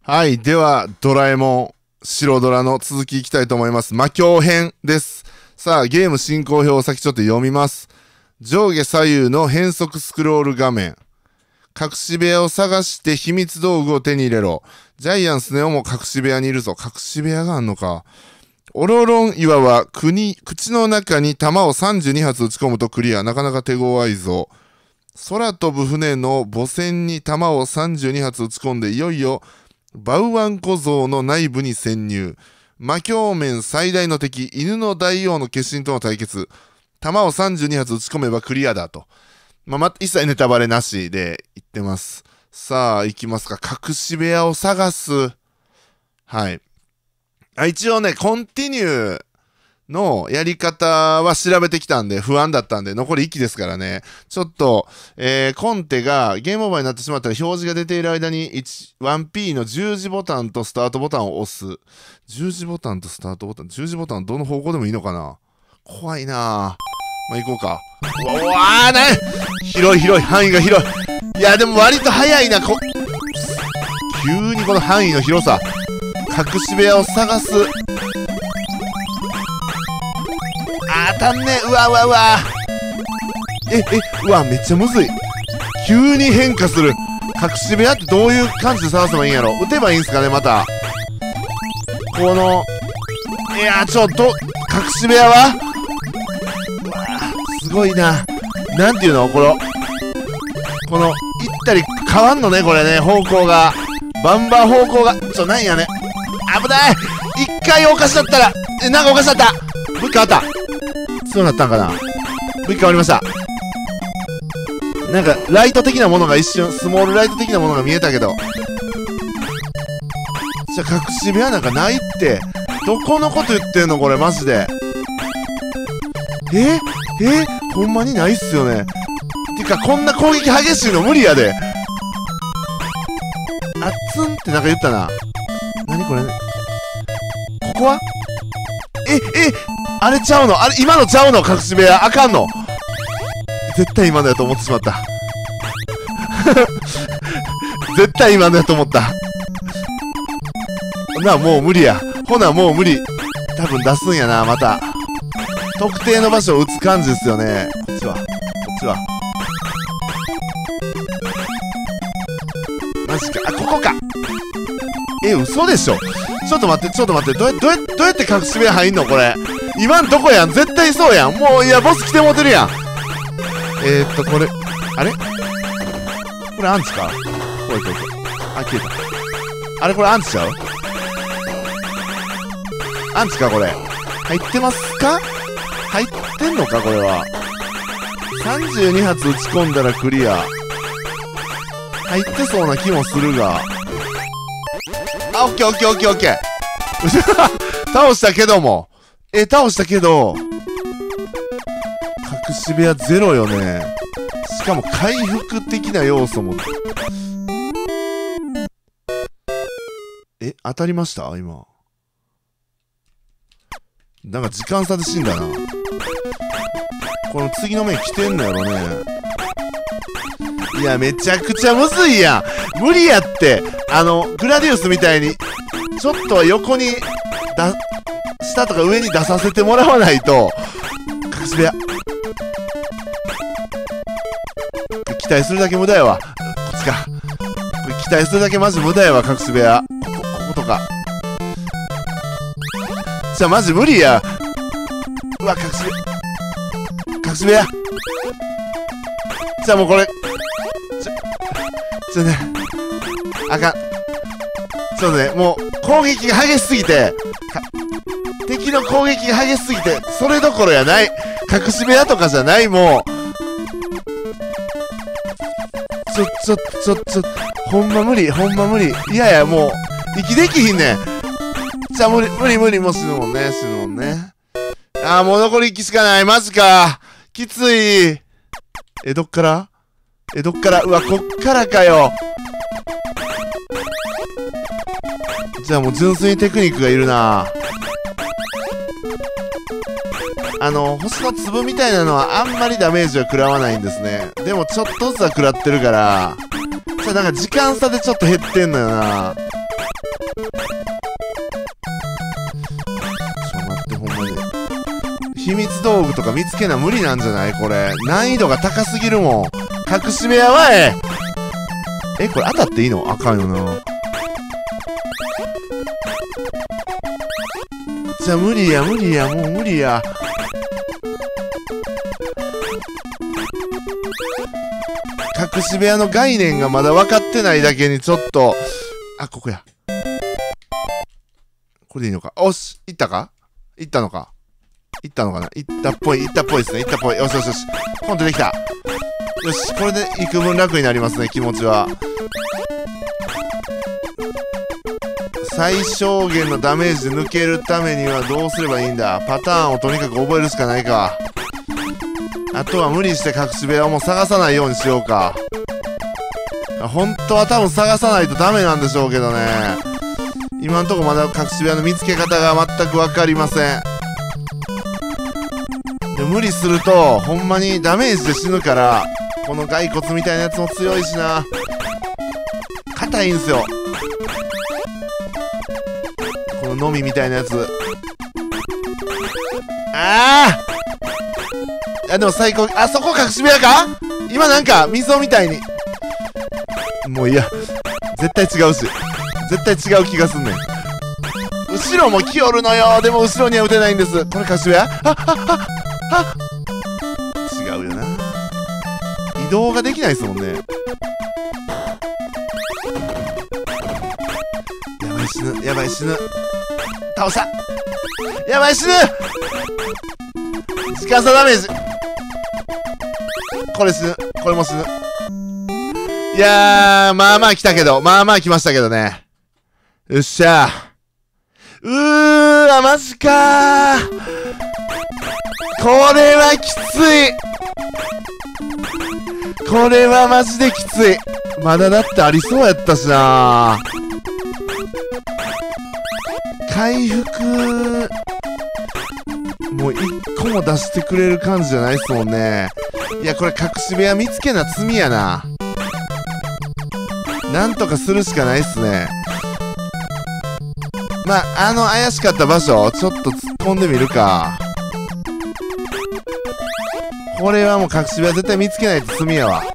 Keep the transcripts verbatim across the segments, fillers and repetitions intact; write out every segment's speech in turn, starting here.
はい。では、ドラえもん、白ドラの続きいきたいと思います。魔境編です。さあ、ゲーム進行表を先ちょっと読みます。上下左右の変則スクロール画面。隠し部屋を探して秘密道具を手に入れろ。ジャイアンスネオも隠し部屋にいるぞ。隠し部屋があんのか。オロロン岩は国口の中に弾をさんじゅうに発撃ち込むとクリア。なかなか手強いぞ。空飛ぶ船の母船に弾をさんじゅうに発撃ち込んでいよいよバウワン小僧の内部に潜入。魔境面最大の敵、犬の大王の化身との対決。弾をさんじゅうに発撃ち込めばクリアだと。まあ、ま、一切ネタバレなしで言ってます。さあ、行きますか。隠し部屋を探す。はい。あ、一応ね、コンティニューのやり方は調べてきたんで、不安だったんで、残りいっきですからね。ちょっと、えー、コンテがゲームオーバーになってしまったら表示が出ている間に ワンピー の十字ボタンとスタートボタンを押す。十字ボタンとスタートボタン。十字ボタンどの方向でもいいのかな。怖いなぁ。まあ、行こうか。うわ、うわーね、広い広い、範囲が広い。いや、でも割と早いな。こ急にこの範囲の広さ。隠し部屋を探す。あー、当たんね。うわうわうわ。え、え、うわ、めっちゃむずい。急に変化する。隠し部屋ってどういう感じで探せばいいんやろ。撃てばいいんすかね、また。この、いやー、ちょっと、隠し部屋はうわー、すごいな。なんていうのこの、この、行ったり変わんのね、これね、方向が。バンバン方向が、ちょ、なんやね。危ない。一回おかしだったら、え、なんかおかしだった。武器変わった。そうなったんかな。武器変わりました。なんか、ライト的なものが一瞬、スモールライト的なものが見えたけど。じゃあ、隠し部屋なんかないって。どこのこと言ってんのこれ、マジで。ええほんまにないっすよね。てか、こんな攻撃激しいの無理やで。あっつんってなんか言ったな。なにこれ。ここはえ、え、あれちゃうのあれ、今のちゃうの隠し部屋。あかんの絶対今のやと思ってしまった。絶対今のやと思った。なあ、もう無理や。ほな、もう無理。多分出すんやな、また。特定の場所を打つ感じですよね。こっちは。こっちは。マジか。あ、ここか。え、嘘でしょ。ちょっと待って、ちょっと待って。どうや、どうや、どうやって隠し部屋入んのこれ。今んとこやん。絶対そうやん。もう、いや、ボス来てもうてるやん。えーっと、これ。あれこれアンチか。こいこいこい。あ、消えた。あれこれアンチちゃうアンチかこれ。入ってますか入ってんのかこれは。さんじゅうに発撃ち込んだらクリア。入ってそうな気もするが。あ、オッケーオッケーオッケーオッケー。倒したけども。え、倒したけど。隠し部屋ゼロよね。しかも回復的な要素も。え、当たりました今。なんか時間差で死んだな。この次の面来てんのやろね。いや、めちゃくちゃむずいやん。無理やって。あの、グラディウスみたいに、ちょっと横に、だ、下とか上に出させてもらわないと、隠し部屋。期待するだけ無駄やわ。こっちか。これ期待するだけマジ無駄やわ、隠し部屋。ここ、こことか。じゃあマジ無理や。うわ、隠し部屋。隠し部屋。じゃあもうこれ。ちょ、ちょね。あかん。ちょっとね、もう攻撃が激しすぎて、敵の攻撃が激しすぎて、それどころやない。隠し部屋とかじゃない、もう。ちょ、ちょ、ちょ、ちょ、ほんま無理、ほんま無理。いやいや、もう、息できひんねん。じゃあ無理、無理、無理、もう死ぬもんね、死ぬもんね。あー、もう残りいっきしかない。マジか。きつい。え、どっからえ、どっからうわ、こっからかよ。じゃあもう純粋にテクニックがいるな。あの、星の粒みたいなのはあんまりダメージは食らわないんですね。でもちょっとずつは食らってるから、じゃあなんか時間差でちょっと減ってんのよな。 待って、ほんまに。秘密道具とか見つけな無理なんじゃないこれ。難易度が高すぎるもん。隠し部屋はええ。これ当たっていいの？あかんよな。じゃあ無理や、無理や、もう無理や。隠し部屋の概念がまだ分かってないだけにちょっと、あ、ここや。これでいいのか。おし、行ったか？行ったのか。行ったのかな。行ったっぽい、行ったっぽいですね。行ったっぽい。よしよしよし。コントできた。よし、これで幾分楽になりますね、気持ちは。最小限のダメージで抜けるためにはどうすればいいんだ。パターンをとにかく覚えるしかないか。あとは無理して隠し部屋をもう探さないようにしようか。本当は多分探さないとダメなんでしょうけどね。今んとこまだ隠し部屋の見つけ方が全く分かりません。で無理するとほんまにダメージで死ぬから、この骸骨みたいなやつも強いしな。硬いんすよ、こののみみたいなやつ。ああいやでも最高。あそこ隠し部屋か。今なんか溝みたいに。もういや絶対違うし、絶対違う気がすんねん。後ろも来よるのよ。でも後ろには撃てないんです。これ隠し部屋。あっあっあっ違うよな。移動ができないですもんね。やばい死ぬ、やばい死ぬ。倒した。やばい死ぬ。時間差ダメージ。これ死ぬ、これも死ぬ。いやーまあまあ来たけど、まあまあ来ましたけどね。よっしゃー。うーわマジかー。これはきつい。これはマジできつい。まだだってありそうやったしな。回復もう一個も出してくれる感じじゃないっすもんね。いやこれ隠し部屋見つけな罪やな。なんとかするしかないっすね。まああの怪しかった場所ちょっと突っ込んでみるか。これはもう隠し部屋絶対見つけないと罪やわ。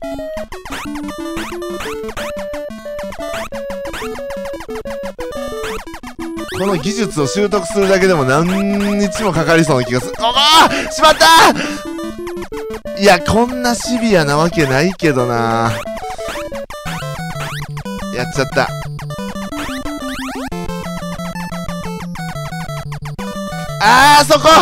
この技術を習得するだけでも何日もかかりそうな気がする。ここしまった。いやこんなシビアなわけないけどな。やっちゃった。あーそこ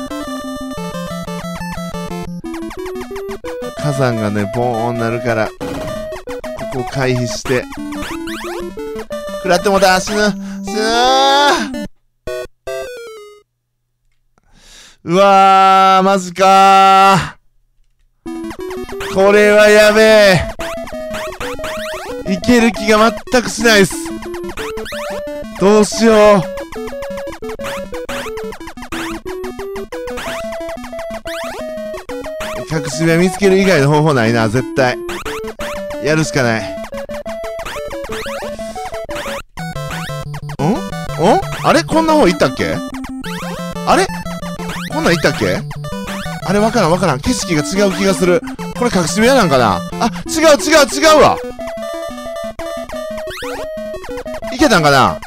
火山がねボーンなるからここを回避して食らってもだ。死ぬ死ぬー。うわーマジかー。これはやべえ。いける気が全くしないっす。どうしよう。隠し部屋見つける以外の方法ないな。絶対やるしかない。んんあれこんな方行ったっけ。あれこんなん行ったっけ。あれわからんわからん。景色が違う気がする。これ隠し部屋なんかな。あ違う違う違うわ。いけたんかな。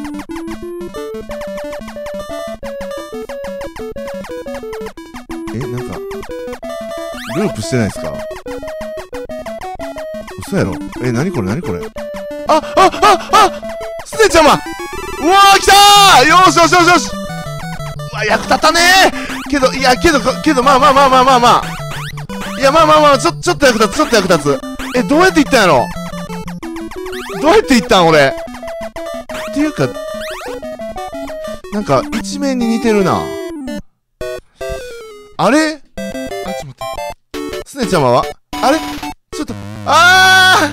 えなんかループしてないですか。嘘やろ。えなにこれなにこれ。ああああスネちゃま。うわー来たー。よしよしよしよし。うわ役立ったねー。けどいやけどけどまあまあまあまあまあまあいやまあまあまあちょちょっと役立つちょっと役立つ。えどうやって行ったんやろ。どうやって行ったん俺。っていうかなんか一面に似てるな。あれあちょっと待って。スネちゃまはあれちょっとあ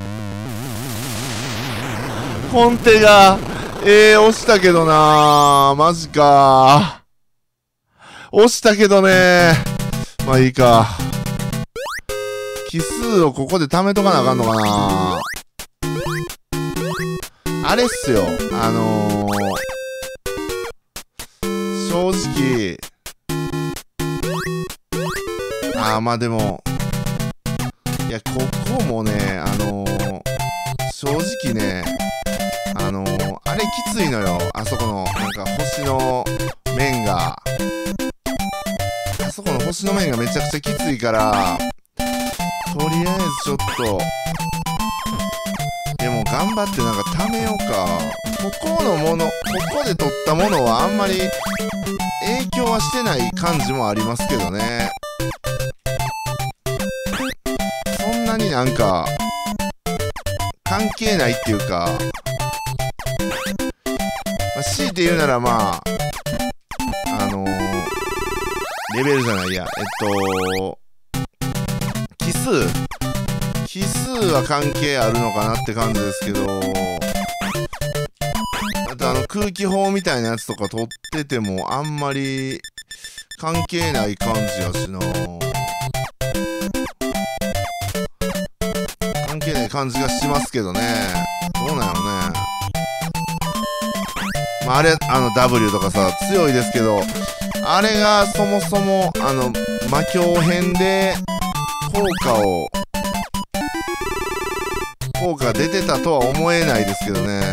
ーコンテがえー、押したけどなー。マジかー。押したけどねー。まあいいか。奇数をここで貯めとかなあかんのかな。 あれっすよ、あのー、正直、あーまあでも、いや、ここもね、あのー、正直ね、あのー、あれきついのよ、あそこの、なんか星の面が。あそこの星の面がめちゃくちゃきついから、とりあえずちょっと、でも頑張ってなんか貯めようか。ここのもの、ここで取ったものはあんまり影響はしてない感じもありますけどね。そんなになんか、関係ないっていうか、まあ、強いて言うならまあ、あのー、レベルじゃないや、えっと、奇数奇数は関係あるのかなって感じですけど、あとあの空気砲みたいなやつとか取っててもあんまり関係ない感じやしな。関係ない感じがしますけどね。どうなんやろね。まああれ、あの ダブリュー とかさ、強いですけど、あれがそもそも、あの、魔境編で効果を、効果が出てたとは思えないですけどね。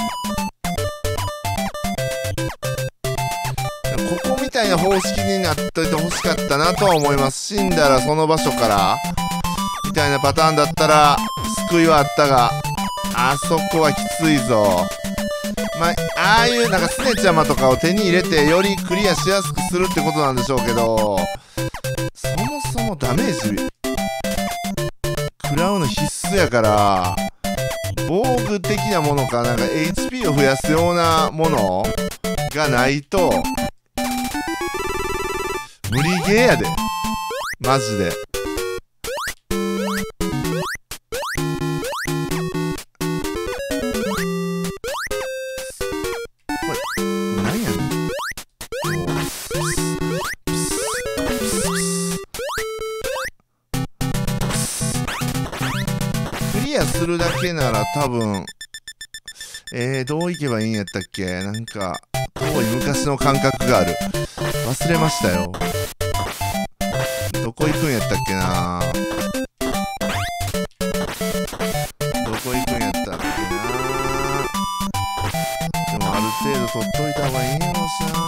ここみたいな方式になっといてほしかったなとは思います。死んだらその場所から、みたいなパターンだったら、救いはあったが、あそこはきついぞ。まあ、ああいうなんかスネちゃまとかを手に入れてよりクリアしやすくするってことなんでしょうけど、そもそもダメージ食らうの必須やから、防具的なものかなんか エイチピー を増やすようなものがないと無理ゲーやで、マジで。するだけなら多分、えー、どういけばいいんやったっけ。なんか遠い昔の感覚がある。忘れましたよ。どこ行くんやったっけな。どこ行くんやったっけな。でもある程度取っといた方がいいんやろうしな。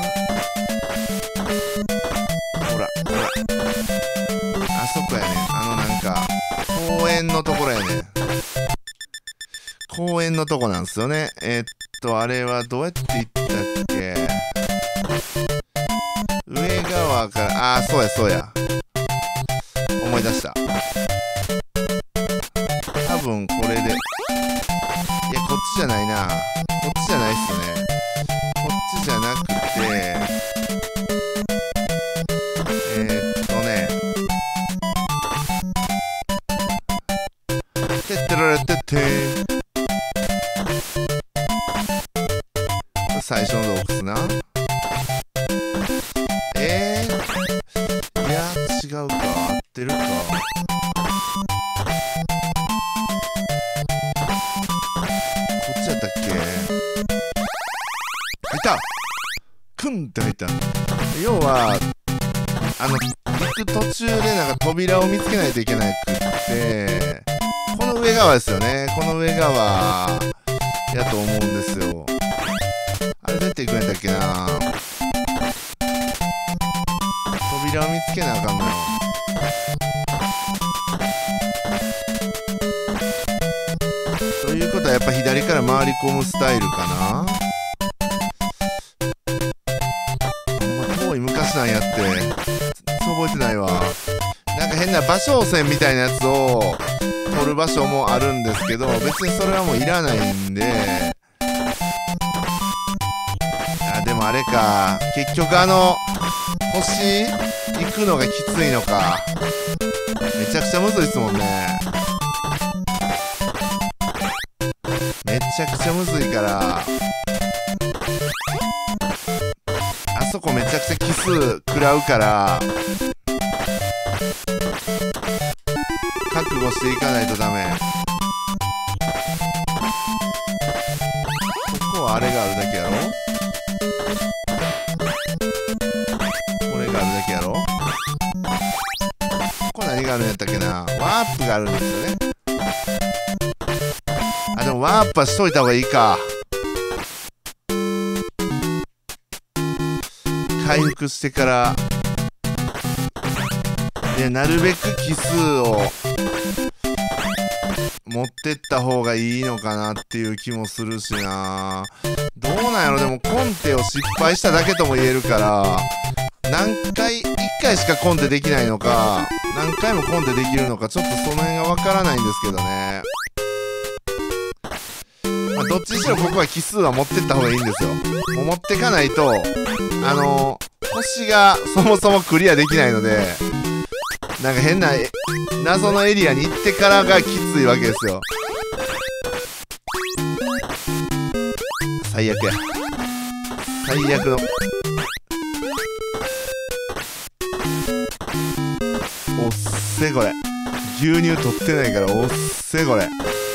ほらほら、あそこやね。あのなんか公園のところやね。公園のとこなんすよね。えー、っと、あれはどうやって行ったっけ。上側から、あー、そうやそうや。思い出した。多分これで。いや、こっちじゃないな。こっちじゃないっすね。こっちじゃなくて、えー、っとね。てってられてってー。最初の洞窟な。えー、いや違うか、合ってるか。こっちやったっけ。入った、クンって入った。要はあの行く途中でなんか扉を見つけないといけなくって、この上側ですよね。この上側やと思うんですよ。あれ出ていくんやったっけな。扉を見つけなあかんのよ。ということはやっぱ左から回り込むスタイルかな。ほんま遠い昔なんやって。全然覚えてないわ。なんか変な場所線みたいなやつを取る場所もあるんですけど、別にそれはもういらないんで。でもあれか、結局あの星行くのがきついのか。めちゃくちゃむずいっすもんね。めちゃくちゃむずいから、あそこめちゃくちゃ奇数食らうから、覚悟していかないとダメ。 があるだけやろ。これがあるだけやろ。ここ何があるんやったっけな。ワープがあるんですよね。あ、でもワープはしといた方がいいか。回復してからで、なるべく奇数を持ってった方がいいのかなっていう気もするしな。どうなんやろ。でもコンテを失敗しただけとも言えるから、何回いっかいしかコンテできないのか何回もコンテできるのか、ちょっとその辺がわからないんですけどね。まあ、どっちにしろここは奇数は持ってった方がいいんですよ。もう持ってかないとあの星がそもそもクリアできないので、なんか変な謎のエリアに行ってからがきついわけですよ。最悪や。最悪の。おっせこれ。牛乳取ってないからおっせこれ。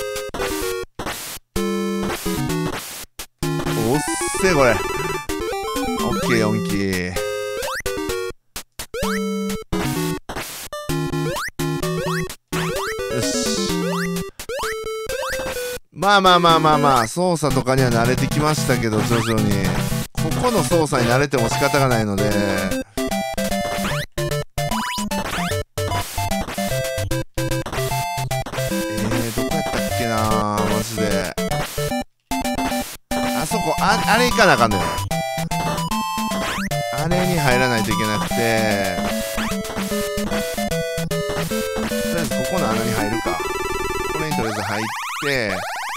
おっせこれ。オッケーよんキー。よし。まあまあまあまあまあ、操作とかには慣れてきましたけど、徐々に。ここの操作に慣れても仕方がないので。あ, あれ行かなあかんのよ。あれに入らないといけなくて、とりあえずここの穴に入るか。これにとりあえず入って、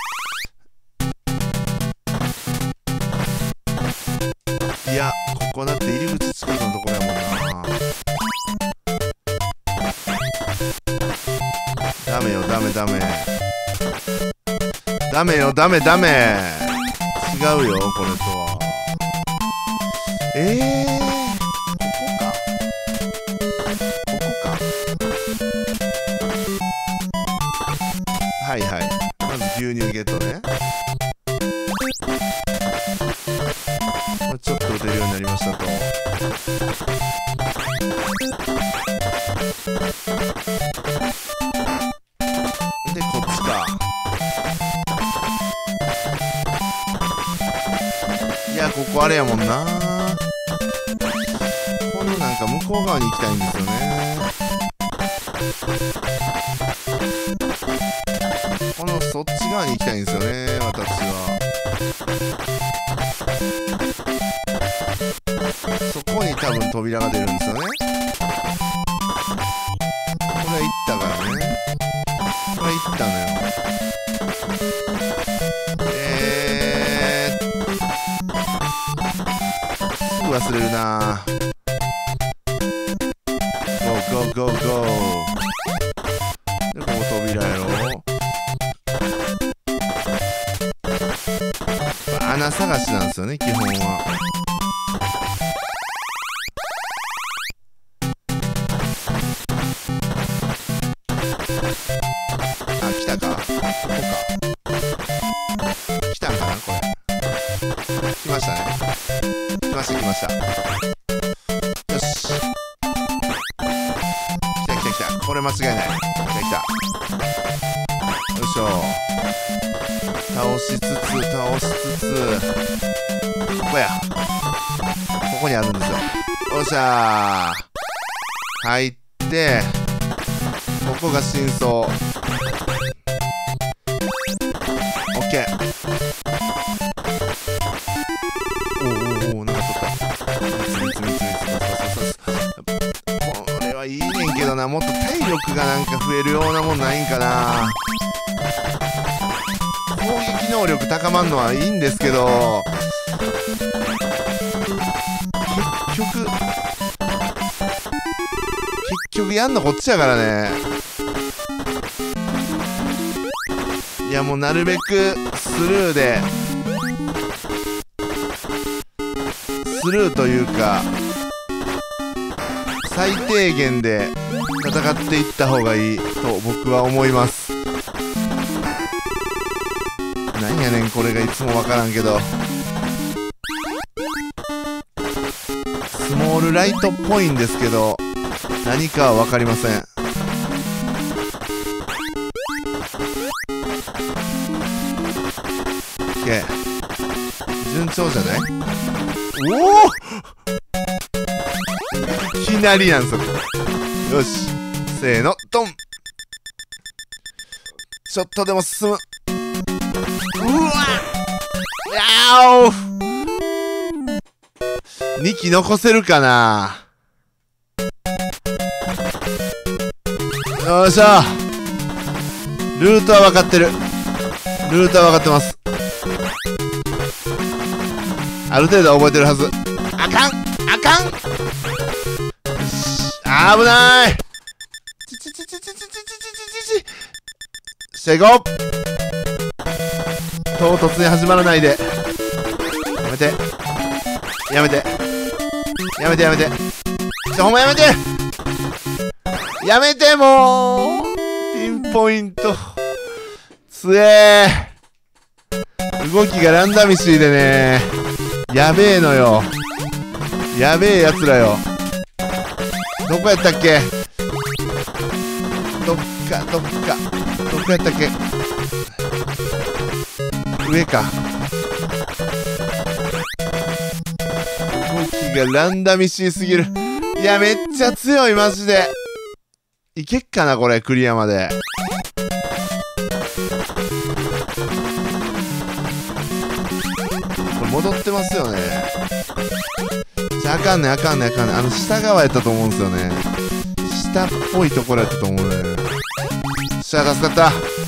いやここだって入り口近くのところやもんな。ダメよダメダメダメよダメダメ。違うよこれとは。えー、ここかここか。はいはい、まず牛乳ゲットね。これちょっと打てるようになりましたと。でこっちか。いやここあれやもんな。このなんか向こう側に行きたいんですよね。このそっち側に行きたいんですよね私は。そこに多分扉が出るんですよね。これ行ったからね。これ行ったのよ。忘れるな。ゴーゴーゴーゴー。でここ扉やろ。穴探しなんですよね基本は。あ来たか。ここか。来たんかなこれ。来ましたね。来ました来ました。よし。来た来た来た。これ間違いない。来た来た。よいしょ。倒しつつ倒しつつ。ここや。ここにあるんですよ。よっしゃー。入って、ここが真相。オッケー。おおお、なんか取った。つみつみつみつみこれはいいねんけどな。もっと体力がなんか増えるようなもんないんかな。攻撃能力高まんのはいいんですけど、結局結局やんのこっちやからね。いやもうなるべくスルーでスルーというか最低限で戦っていった方がいいと僕は思います。なんやねんこれがいつもわからんけど。 モールライトっぽいんですけど、何かは分かりません。OK。順調じゃない？おお、いきなりやん、それ。よし。せーの、ドン。ちょっとでも進む。うわっ、やーおにき残せるかな。よっしゃ。ルートは分かってる。ルートは分かってます。ある程度は覚えてるはず。あかんあかん。よし、危ない。ちちちちちちちちちちち。しゃいこう。唐突に始まらないで。やめてやめてやめてやめて、ちょ、ほんまやめてやめて、もうピンポイントつえー。動きがランダミシーでね、やべえのよ。やべえやつらよ。どこやったっけ。どっかどっかどこやったっけ。上か。動きがランダミシーすぎる。いや、めっちゃ強い、マジで。いけっかな、これ、クリアまで。これ戻ってますよね。じゃあ、あかんねあかんねあかんね。あの、下側やったと思うんですよね。下っぽいところやったと思うね。よっしゃ、助かった。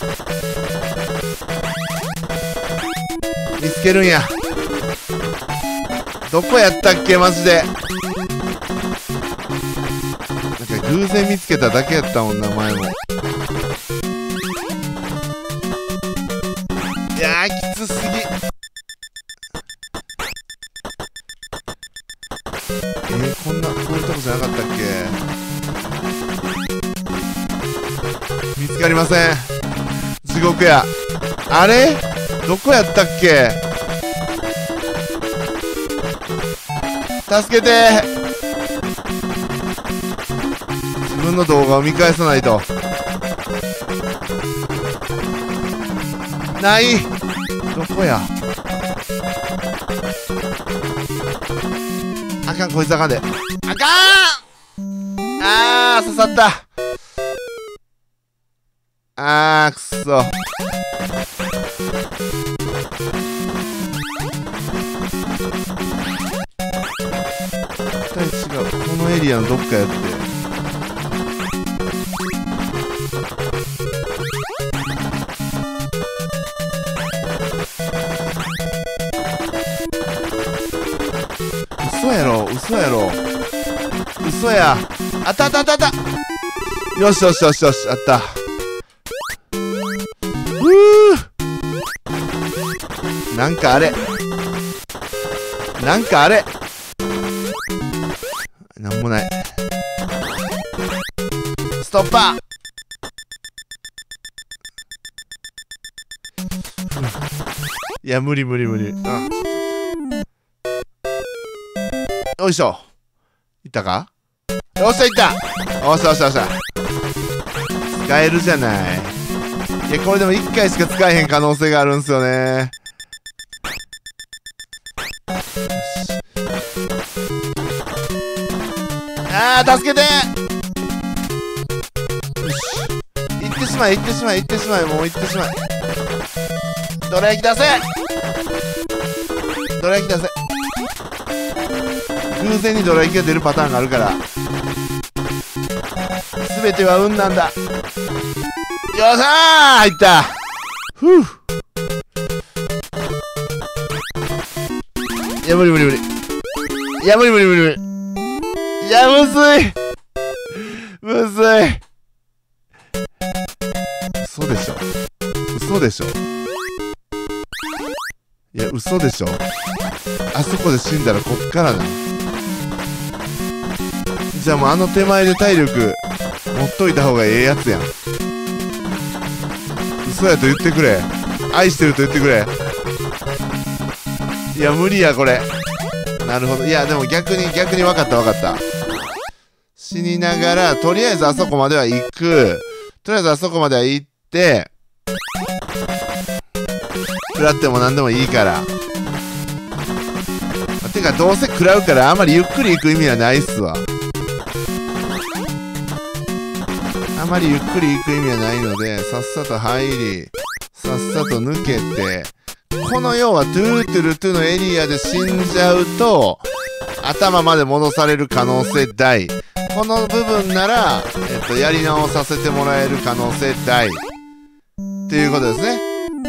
見つけるんや。どこやったっけ、マジで。なんか偶然見つけただけやったもんな、前も。いやー、きつすぎ。えー、こんな、こういうとこじゃなかったっけ。見つかりません。地獄や。あれどこやったっけ。助けて。自分の動画を見返さないと。ない。どこや。あかん、こいつあかんで。あかん。あー、刺さった。あー、くっそ。絶対違う。このエリアのどっかやって。嘘やろ、嘘やろ。嘘や。あったあったあったあった。よしよしよしよし、あった。うー。なんかあれ。なんかあれ。なんもない。ストッパー。いや、無理無理無理。うん。よいしょ。いったか。よっしゃ、いった。よっしゃよっしゃよっしゃ。使えるじゃない。いや、これでもいっかいしか使えへん可能性があるんすよね。あー、助けて。よし。行ってしまえ、行ってしまえ、行ってしまえ、もう行ってしまえ。どら焼き出せ。どら焼き出せ。偶然にどら焼きが出るパターンがあるから。すべては運なんだ。よっしゃー、入った。ふう。いや、無理無理無理。いや、無理無理無理無理。いや、むずい。むずい。嘘でしょ。嘘でしょ。いや、嘘でしょ。あそこで死んだらこっからだ。じゃあもうあの手前で体力持っといた方がええやつやん。嘘やと言ってくれ。愛してると言ってくれ。いや、無理や、これ。ななるほど。いや、でも逆に、逆に分かった分かった。死にながら、とりあえずあそこまでは行く。とりあえずあそこまでは行って、食らっても何でもいいから。てか、どうせ食らうから、あんまりゆっくり行く意味はないっすわ。あまりゆっくり行く意味はないので、さっさと入り、さっさと抜けて、この要はトゥートゥルトゥのエリアで死んじゃうと、頭まで戻される可能性大。この部分なら、えっと、やり直させてもらえる可能性大。っていうことですね。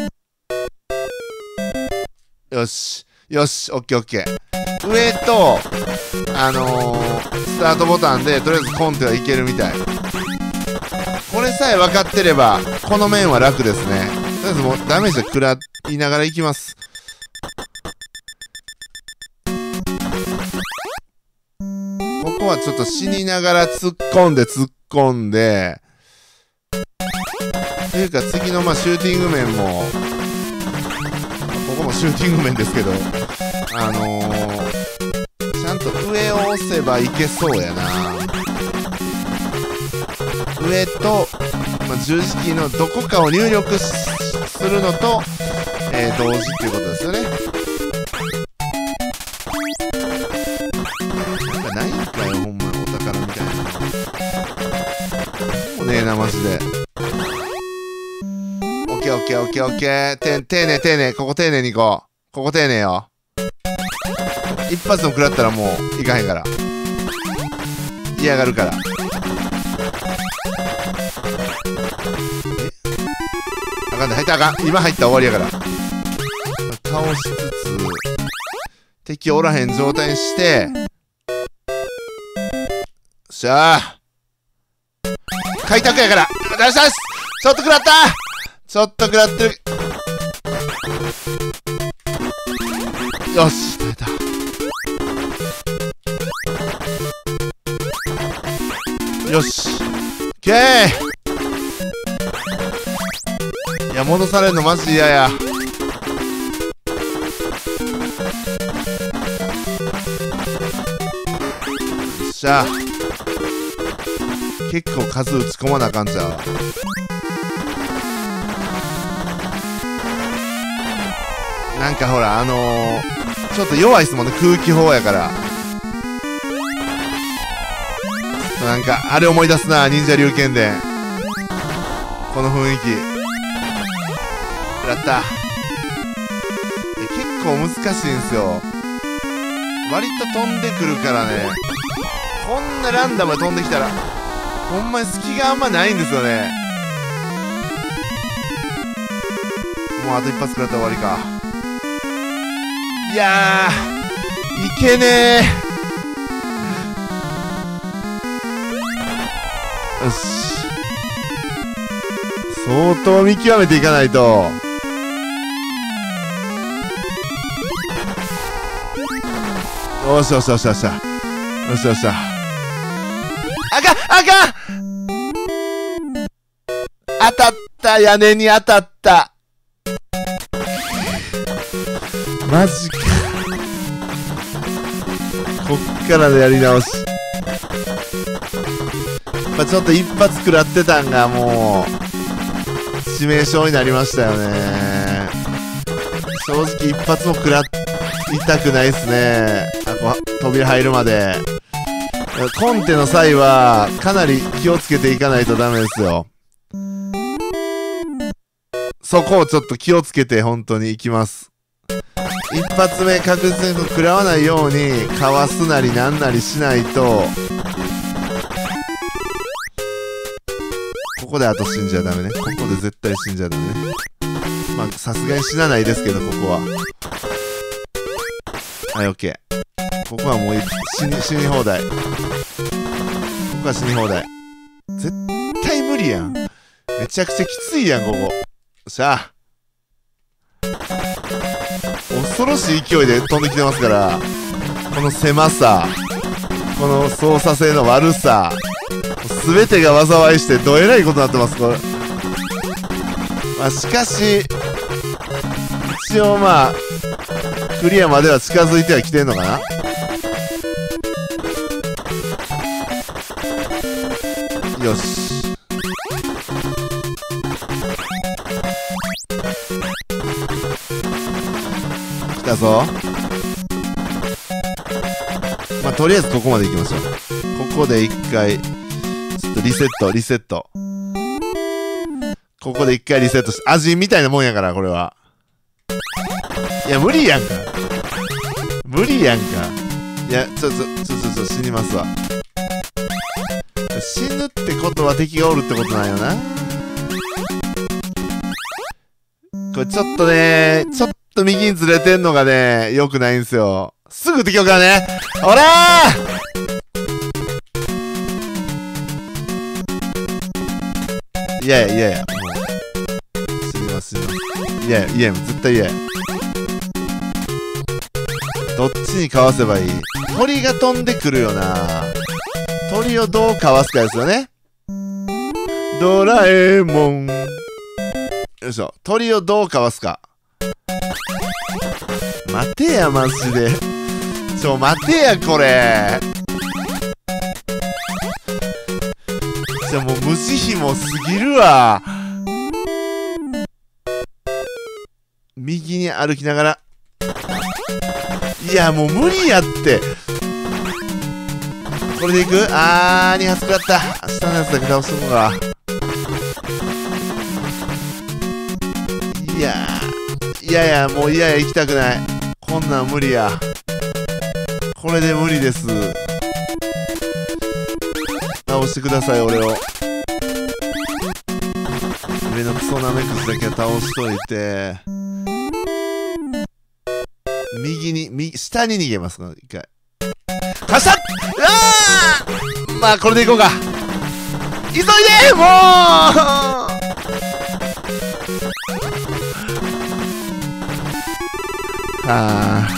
よし。よし。オッケーオッケー。上と、あのー、スタートボタンで、とりあえずコンテはいけるみたい。これさえ分かってれば、この面は楽ですね。とりあえずもうダメージで食らいながら行きます。ここはちょっと死にながら突っ込んで突っ込んで、というか次のまあシューティング面も、ここもシューティング面ですけど、あのー、ちゃんと上を押せばいけそうやな。上と、まあ、十字キーのどこかを入力するのと、えー、同時っていうことですよね。なんかないんかよ、ほんまお宝みたいな。もうねえな、マジで。オッケーオッケーオッケーオッケー。て、丁寧丁寧。ここ丁寧に行こう。ここ丁寧よ。一発でも食らったらもう、いかへんから。嫌がるから。あかんね、入ったらあかん。今入ったら終わりやから。倒しつつ、敵おらへん状態にして、よっしゃー。開拓やから。よしよしちょっと食らったちょっと食らってる。よし耐えた。よし。オッケー。いや、戻されるのマジ嫌や。よっしゃ。結構数打ち込まなあかんちゃう。なんかほら、あのー、ちょっと弱いっすもんね、空気砲やから。なんか、あれ思い出すな、忍者龍剣伝。この雰囲気。やった。結構難しいんすよ。割と飛んでくるからね。こんなランダムで飛んできたら、ほんまに隙があんまないんですよね。もうあと一発食らったら終わりか。いやー、いけねー。よし。相当見極めていかないと。よしよしよしよしよしよしよし。あかんあかん当たった、屋根に当たった。マジか。こっからのやり直し。まあ、ちょっと一発食らってたんがもう致命傷になりましたよね。正直一発も食らいたくないっすね。あ、こう扉入るまで。コンテの際はかなり気をつけていかないとダメですよ。そこをちょっと気をつけて本当に行きます。一発目確実に食らわないようにかわすなりなんなりしないと。ここであと死んじゃダメね。ここで絶対死んじゃダメね。まあさすがに死なないですけど、ここは。はい、オッケー。ここはもう死に、死に放題。ここは死に放題。絶対無理やん。めちゃくちゃきついやん、ここ。よっしゃ。恐ろしい勢いで飛んできてますから、この狭さ、この操作性の悪さ、すべてが災いしてどえらいことになってます、これ。まあ、しかし、一応まあ、クリアまでは近づいてはきてんのかな。 よし。来たぞ。まあとりあえずここまで行きましょう。ここで一回ちょっとリセットリセット。ここで一回リセットして、味みたいなもんやからこれは。いや無理やんか、無理やんか。いやちょちょちょちょちょ死にますわ。死ぬってことは敵がおるってことなんよな。これちょっとね、ちょっと右にずれてんのがね、良くないんすよ。すぐ敵おるからね。ほらー、いやいやいやいや、もう死にます死にます。いやいやいや、絶対嫌や。どっちにかわせばいい？鳥が飛んでくるよな。鳥をどうかわすかですよね。ドラえもん。よいしょ。鳥をどうかわすか。待てや、マジで。ちょ、待てや、これ。じゃ、もう無慈悲もすぎるわ。右に歩きながら。いや、もう無理やって。これでいく？あー、に発食らった。下のやつだけ倒すのが。いやー、いやいや、もういやいや行きたくない。こんなん無理や。これで無理です。倒してください、俺を。上のクソナメクスだけは倒しといて。右に、右、下に逃げます、一回。かしたっ！あー！まあ、これでいこうか。急いで！もう！はあ。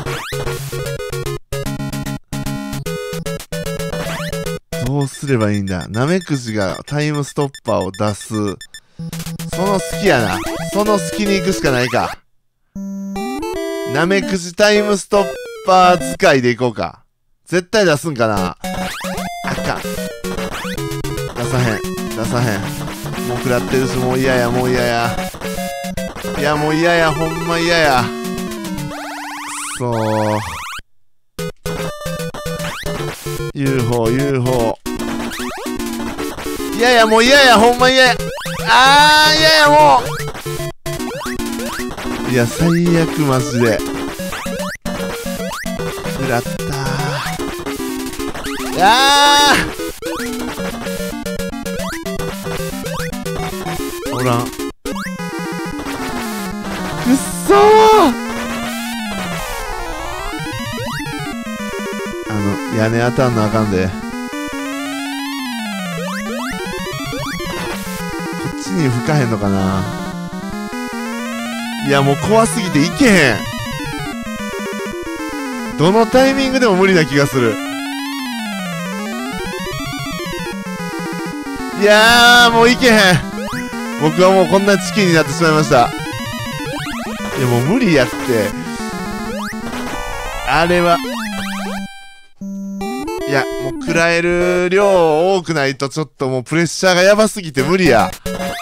どうすればいいんだ。ナメクジがタイムストッパーを出す。その隙やな。その隙に行くしかないか。ナメクジタイムストッパー使いでいこうか。絶対出すんかな。あかん。出さへん。出さへん。もう食らってるし、もう嫌や、もう嫌や。いや、もう嫌や、ほんま嫌や。くそー。ユーフォー、ユーフォー。いやいや、もう嫌や、ほんま嫌や。あー、嫌や、もう。いや、最悪、マジで。食らったー。いやー。おらん。くっそー。あの、屋根当たんのあかんで。こっちに吹かへんのかな。いや、もう怖すぎていけへん。どのタイミングでも無理な気がする。いやー、もういけへん。僕はもうこんなチキンになってしまいました。いや、もう無理やって。あれは。いや、もう食らえる量多くないとちょっともうプレッシャーがやばすぎて無理や。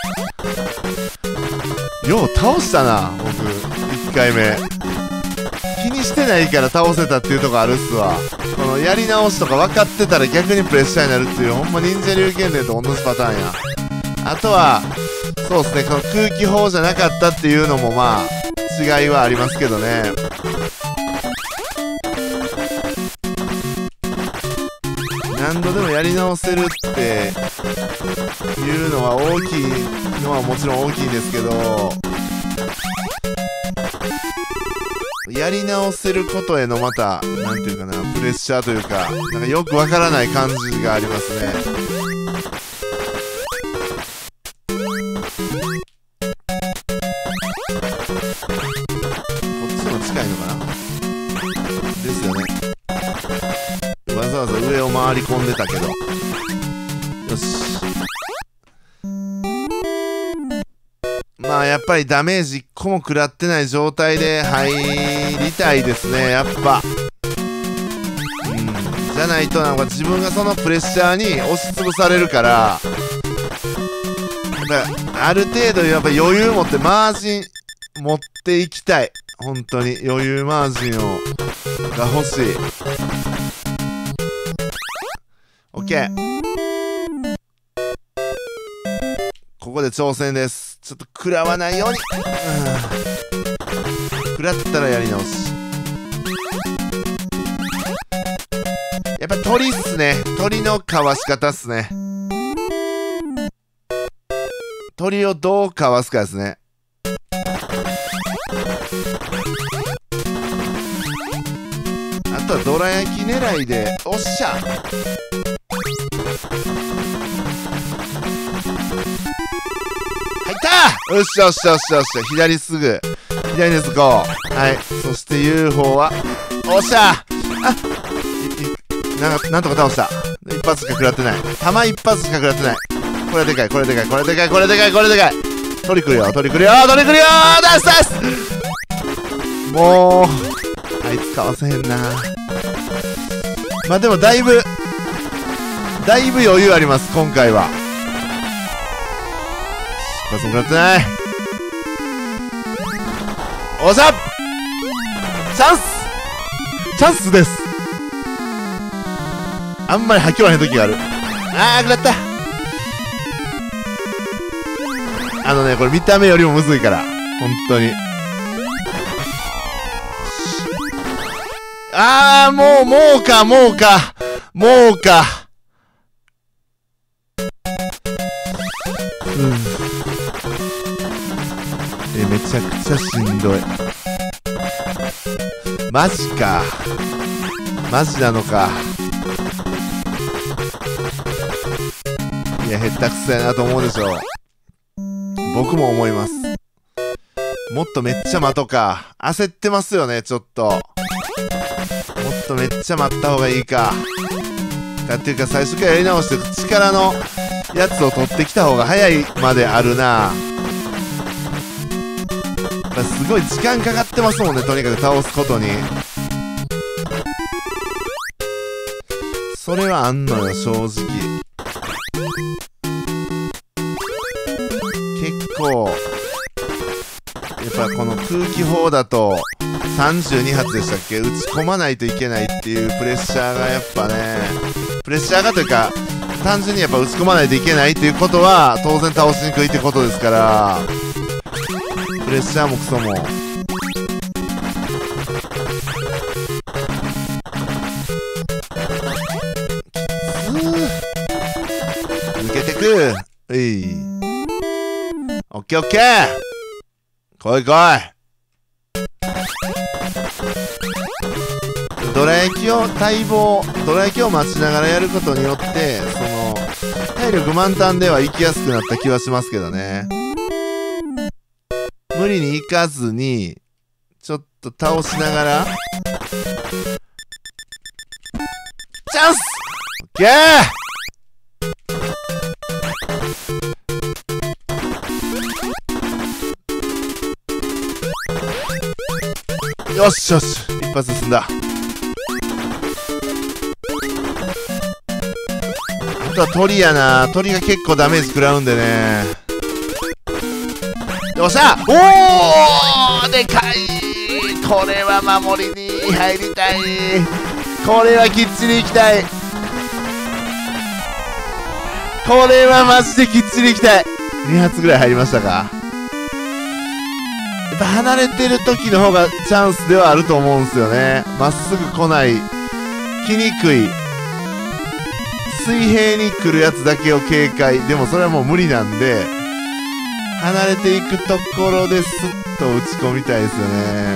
よう倒したな、僕。いっかいめ。気にしてないから倒せたっていうとこあるっすわ。このやり直しとか分かってたら逆にプレッシャーになるっていう、ほんま忍者流剣伝と同じパターンや。あとは、そうですね、この空気砲じゃなかったっていうのもまあ、違いはありますけどね。何度でもやり直せるっていうのは大きいのはもちろん大きいんですけど、やり直せることへのまたなんていうかな、プレッシャーというか、なんかよくわからない感じがありますね。こっちも近いのかなですよね。わざわざ上を回り込んでたけど。よし。まあやっぱりダメージいっこも食らってない状態で入りたいですね、やっぱ。うん。じじゃないとなんか自分がそのプレッシャーに押しつぶされるから、だからある程度やっぱ余裕持ってマージン持っていきたい。本当に余裕マージンをが欲しい。オッケー。ここで挑戦です。ちょっと食らわないように。食らったらやり直し。やっぱ鳥っすね。鳥のかわし方っすね。鳥をどうかわすかですね。あとはどら焼き狙いで、おっしゃ。入ったー。よしよしよしよし。左すぐ。左です、ゴー。はい。そして ユーフォー は、おっしゃ。あなんか、なんとか倒した。一発しか食らってない。弾一発しか食らってない。これでかい、これでかい、これでかい、これでかい、これでかい。取りくるよ、取りくるよ、取りくるよー。出す出す。もう、あいつかわせへんな。まあでもだいぶ、だいぶ余裕あります、今回は。一発も食らってない。おっしゃ。チャンスチャンスです。あんまり吐きおらへん時がある。あー、食らった。あのね、これ見た目よりもむずいから。本当に。あー、もう、もうか、もうか。もうか。うん。え、めちゃくちゃしんどい。マジか。マジなのか。いや、へったくそやなと思うでしょ。僕も思います。もっとめっちゃ待とうか。焦ってますよね、ちょっと。もっとめっちゃ待った方がいいか。かっていうか、最初からやり直して力のやつを取ってきた方が早いまであるな。すごい時間かかってますもんね、とにかく倒すことに。それはあんのよ、正直。結構、やっぱこの空気砲だとさんじゅうに発でしたっけ、打ち込まないといけないっていうプレッシャーがやっぱね、プレッシャーがというか、単純にやっぱ打ち込まないといけないっていうことは当然倒しにくいってことですから、プレッシャーもクソも。抜けてく。うい。オッケーオッケー。来い来い。どら焼きを待望、どら焼きを待ちながらやることによって、その、体力満タンでは行きやすくなった気はしますけどね。無理に行かずに、ちょっと倒しながら、チャンス！オッケー！よしよし、一発進んだ。あとは鳥やな。鳥が結構ダメージ食らうんでね。よっしゃ。おー、でかい。これは守りに入りたい。これはきっちり行きたい。これはマジできっちり行きたい。に発ぐらい入りましたか。やっぱ離れてる時の方がチャンスではあると思うんですよね。まっすぐ来ない、来にくい、水平に来るやつだけを警戒。でもそれはもう無理なんで、離れていくところでスッと打ち込みたいですよね。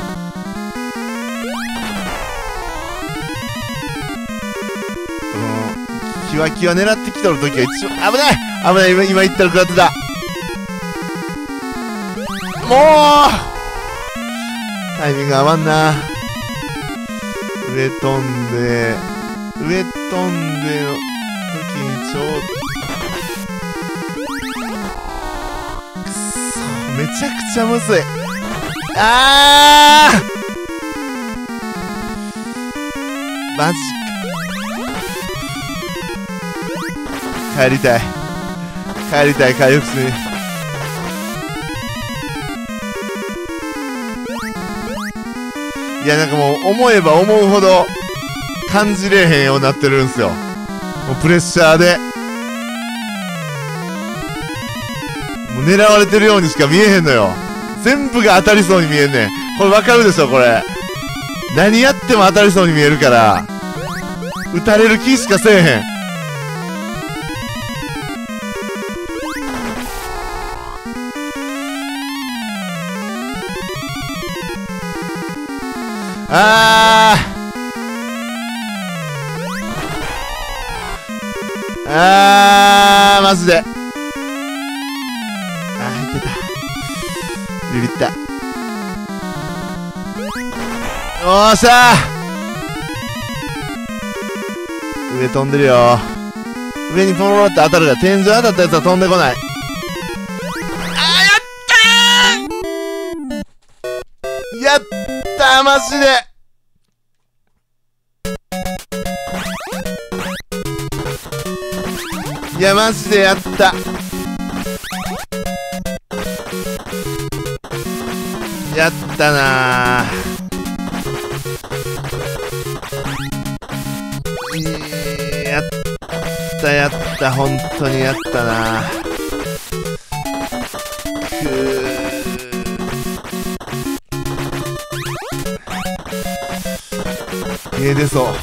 このキワキワ狙ってきとる時が一番危ない危ない。今今言ったら食らってた。もうタイミング合わんな。上飛んで上飛んでの時にちょうどくそ、めちゃくちゃむずい。あーマジか。 帰りたい帰りたい回復しに。いやなんかもう思えば思うほど感じれへんようになってるんすよ。もうプレッシャーでもう狙われてるようにしか見えへんのよ。全部が当たりそうに見えんねん。これわかるでしょこれ。何やっても当たりそうに見えるから撃たれる気しかせえへん。あーあーマジで。あーいけた。ビビった。おーしゃー上飛んでるよ。上にポロロって当たるから天井当たったやつは飛んでこない。あーやったーやったーマジで。いやマジでやった。やったなー。やったやった本当にやったなー。くー家出そう。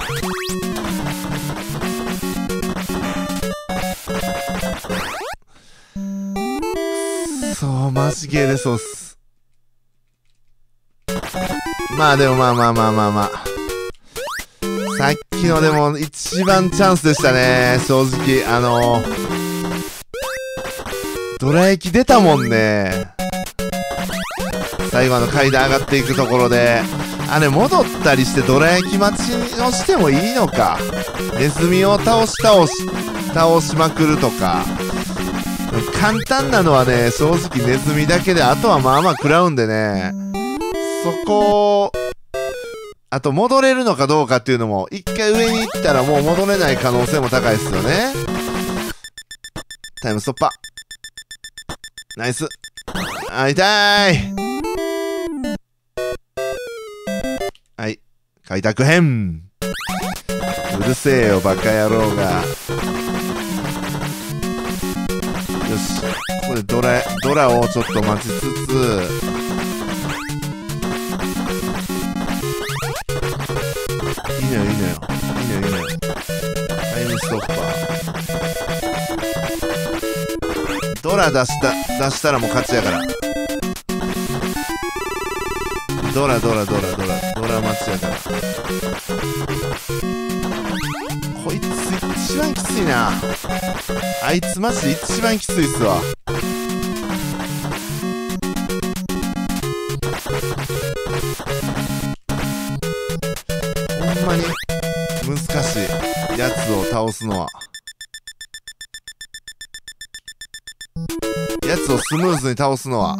そうマジゲー出そうっす。まあでもまあまあまあまあまあさっきのでも一番チャンスでしたね正直。あのー、ドラ焼き出たもんね。最後あの階段上がっていくところであれ戻ったりしてドラ焼き待ちをしてもいいのか。ネズミを倒し倒し倒しまくるとか簡単なのはね正直ネズミだけで、あとはまあまあ食らうんでね。そこをあと戻れるのかどうかっていうのも、一回上に行ったらもう戻れない可能性も高いですよね。タイムストッパーナイス。あ痛い。はい開拓編。うるせえよバカ野郎が。よしこれドラドラをちょっと待ちつつ、いいのよいいのよいいのよいいのよ。タイムストッパードラ出した出したらもう勝ちやから。ドラドラドラドラドラ待ちやから。こいつ一番きついな。あいつマジで一番きついっすわ。ほんまに難しいやつを倒すのは。やつをスムーズに倒すのは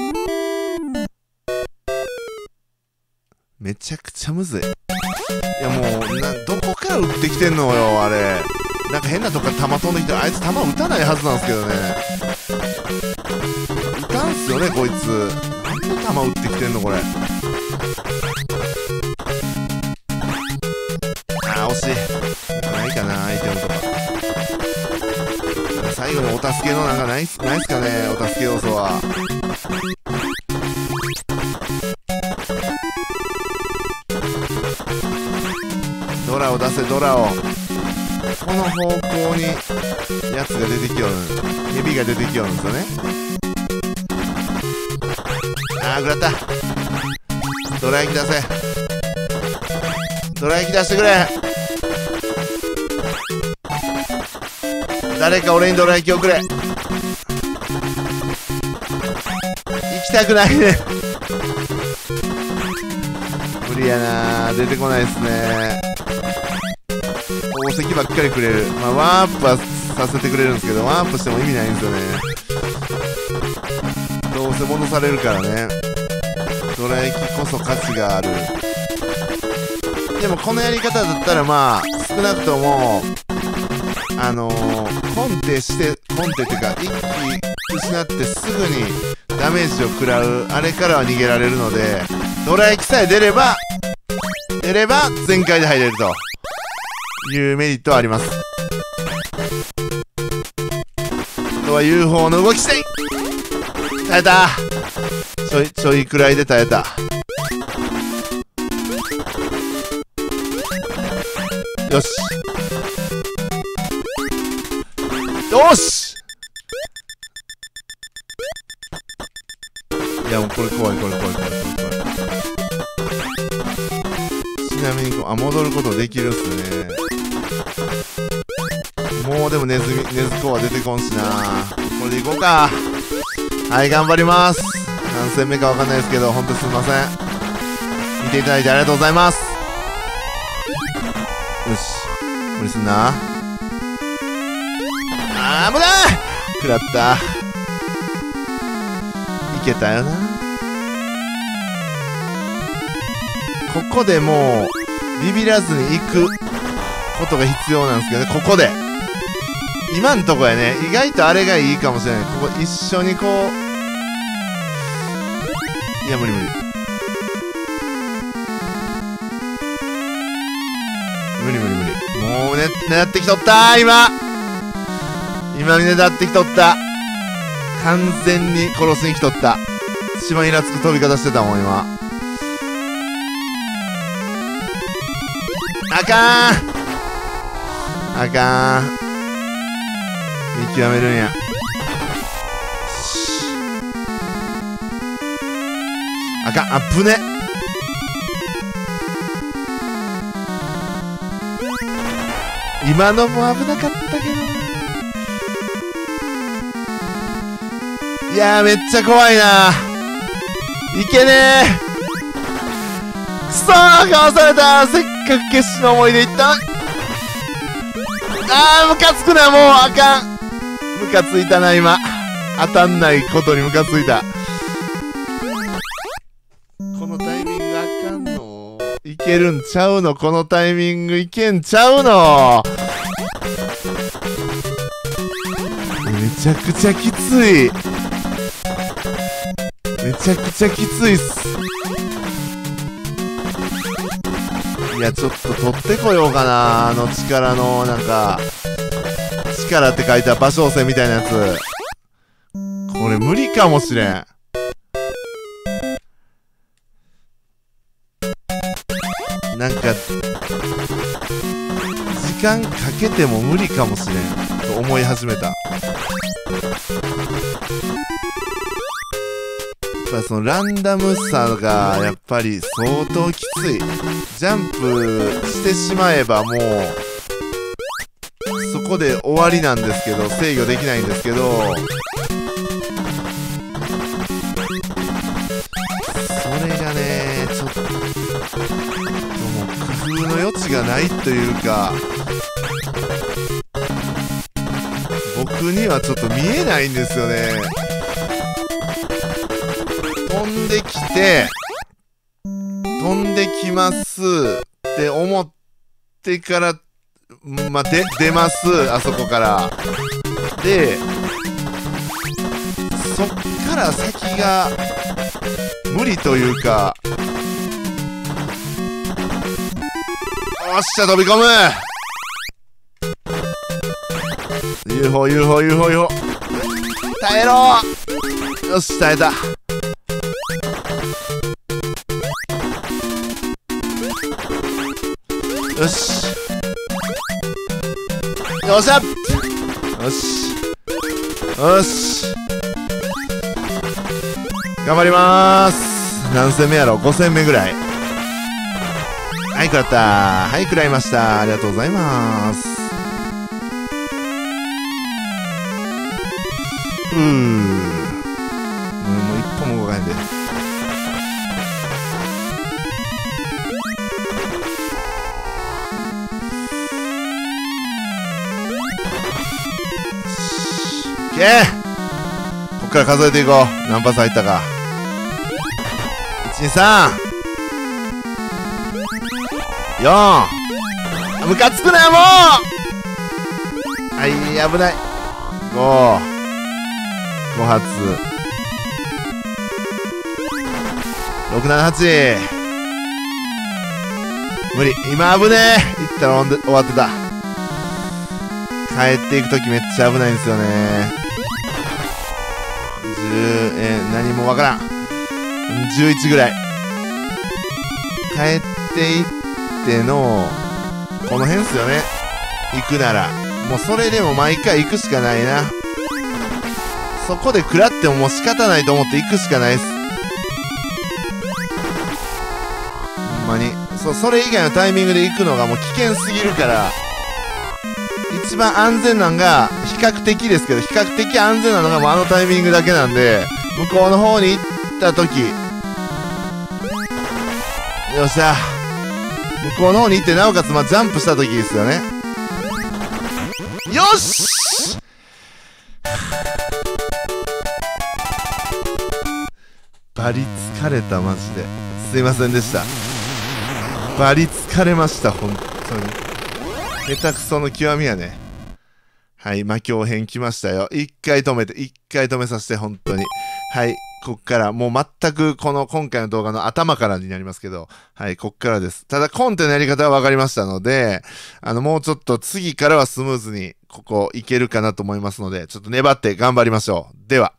めちゃくちゃむずい。いやもうなどこから撃ってきてんのよあれ。なんか変なとこから弾飛んできて、あいつ弾撃たないはずなんですけどね。撃たんすよねこいつ。なんで弾撃ってきてんのこれ。あー惜しい。ないかなアイテムとか。最後にお助けのなんかないっすないっすかねお助け要素は。ドラを出せドラを。この方向にやつが出てきよる。ヘビが出てきよるんですよね。あー食らった。ドラ焼き出せ。ドラ焼き出してくれ。誰か俺にドラ焼きをくれ。行きたくないね無理やなー。出てこないですね。宝石ばっかりくれる。まあワープはさせてくれるんですけど、ワープしても意味ないんですよね。どうせ戻されるからね。ドラ焼きこそ価値がある。でもこのやり方だったらまあ少なくともあのー、コンテしてコンテっていうか一気失ってすぐにダメージを食らうあれからは逃げられるので、ドラ焼きさえ出れば出れば全開で入れるというメリットはあります。あとは ユーフォー の動きしてい耐えた。ちょいちょいくらいで耐えた。よしよし。いやもうこれ怖い怖い怖い怖い怖い怖い。ちなみにこう、あ、戻ることできるっすね。もうでもネズミネズコは出てこんしな。これでいこうか。はい、頑張ります。何戦目かわかんないですけど、ほんとすみません。見ていただいてありがとうございます。よし、無理すんな。あー、危ない。食らった。いけたよな。ここでもうビビらずに行くことが必要なんですけどね。ここで今んとこやね。意外とあれがいいかもしれない。ここ一緒にこう、いや無理無理無理無理無理。もうね、狙ってきとったー。今今狙ってきとった。完全に殺しに来とった。一番イラつく飛び方してたもん今。あかーんあかーん。見極めるんや。あかん、あぶね。今のも危なかったけど。いやーめっちゃ怖いな。いけねー。くそー、かわされた。せっかく決死の思いでいった。あー、ムカつくな。もうあかん。ムカついたな今。当たんないことにムカついた。このタイミングあかんの。いけるんちゃうの。このタイミングいけんちゃうの。めちゃくちゃきつい。めちゃくちゃきついっす。いやちょっと取ってこようかな。あの力のなんか力って書いた馬小線みたいなやつ。これ無理かもしれん。なんか時間かけても無理かもしれんと思い始めた。やっぱそのランダムさがやっぱり相当きつい。ジャンプしてしまえばもうそこで終わりなんですけど、制御できないんですけど、それがねちょっともう工夫の余地がないというか、僕にはちょっと見えないんですよね。飛んできて飛んできますって思ってからまあ、で出ますあそこからで、そっから先が無理というか、おっしゃ飛び込む ユーフォー ユーフォー ユーフォー ユーフォー 耐えろ。よし耐えた。よしよっしゃよしよし頑張りまーす。何戦目やろ。ご戦目ぐらい。はい食らった。はい食らいました。ありがとうございます。うーんもう一歩も動かへんで。オッケー。こっから数えていこう。何発入ったか。いち、に、さん、よん。ムカつくなよもはい、危ない。ご。ご発。ろく、なな、はち。無理。今危ねえ。いったら終わってた。帰っていくときめっちゃ危ないんですよね。じゅう、えー、何もわからん。じゅういちぐらい。帰っていっての、この辺っすよね。行くなら。もうそれでも毎回行くしかないな。そこで食らってももう仕方ないと思って行くしかないっす。ほんまに。そ、それ以外のタイミングで行くのがもう危険すぎるから、一番安全なんが、比較的ですけど、比較的安全なのがもうあのタイミングだけなんで、向こうの方に行った時、よっしゃ。向こうの方に行って、なおかつまあジャンプした時ですよね。よしバリ疲れたマジで。すいませんでした。バリ疲れました、本当に。下手くその極みやね。はい、魔境編来ましたよ。一回止めて、一回止めさせて、本当に。はい、こっから、もう全くこの今回の動画の頭からになりますけど、はい、こっからです。ただ、コンテのやり方は分かりましたので、あの、もうちょっと次からはスムーズに、ここいけるかなと思いますので、ちょっと粘って頑張りましょう。では。